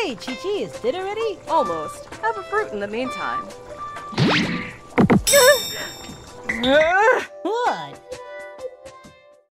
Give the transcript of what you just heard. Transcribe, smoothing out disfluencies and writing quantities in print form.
Hey, Chichi, is dinner ready? Almost. Have a fruit in the meantime. What?